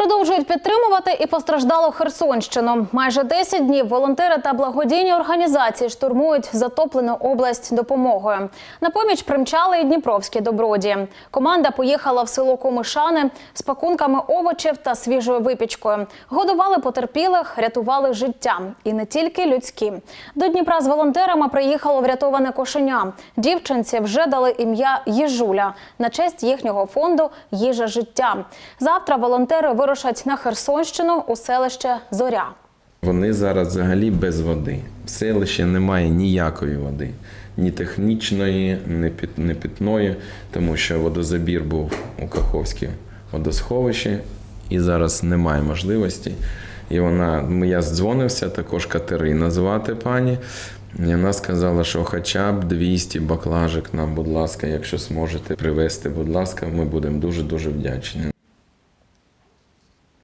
Продовжують підтримувати і постраждалу Херсонщину. Майже 10 днів волонтери та благодійні організації штурмують затоплену область допомогою. На поміч примчали і дніпровські добродії. Команда поїхала в село Комишани з пакунками овочів та свіжою випічкою. Годували потерпілих, рятували життя. І не тільки людські. До Дніпра з волонтерами приїхало врятоване кошеня. Дівчинці вже дали ім'я Їжуля на честь їхнього фонду «Їжа життя». Завтра волонтери вирушать на Херсонщину у селище Зоря. Вони зараз взагалі без води. В селищі немає ніякої води. Ні технічної, ні питної, тому що водозабір був у Каховській водосховищі і зараз немає можливості. І я дзвонився, також Катерина звати пані. І вона сказала, що хоча б 200 баклажок нам, будь ласка, якщо зможете привезти, будь ласка, ми будемо дуже-дуже вдячні.